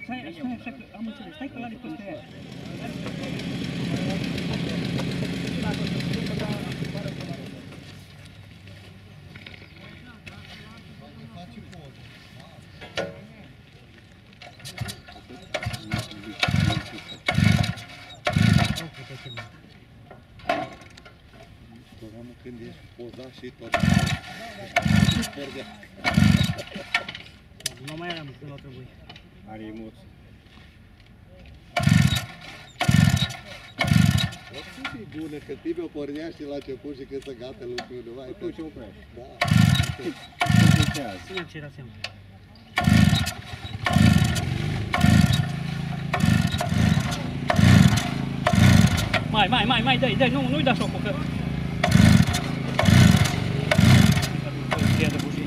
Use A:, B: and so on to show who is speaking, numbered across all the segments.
A: Stai așa că am înțeles. Stai că l-are peste ea.
B: Programul când ești pozat și tot.
A: Nu mai am când o trebuie.
C: Are emoții.
B: E bună, că tine o pornea și la început și când se gata lucrul nu mai
C: Tu ce oprești.
B: Da.
A: Ține ce era seama. Mai, dai, nu-i da șocul, că... Cheia de bujie.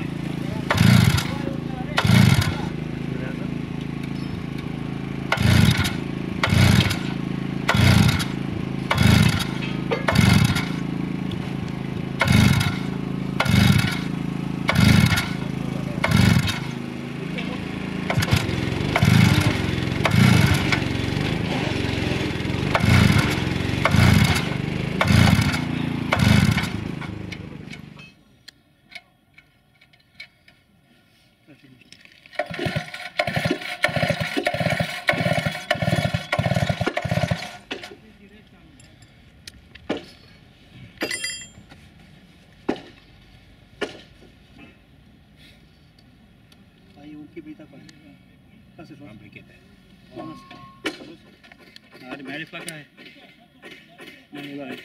A: Ai un chibrit acolo. Lasă jos.
C: Am brichete.
A: Mai are placa aia. Nu are.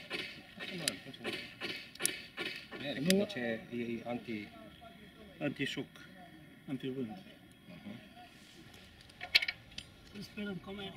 C: Nu. Ce e anti...
A: Anti-șoc. Anti-vânt. Sperăm cum e.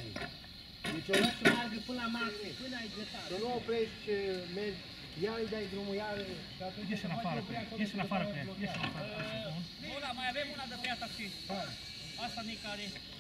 D: Deci o lași să meargă până la maxim, până ai gătat. Să nu oprești, mergi, iar îi dai drumul, iar...
A: Ieși în afară cu ea, ieși în afară cu ea, ieși în afară.
E: Una, mai avem una de pe ea taxi. Asta mică are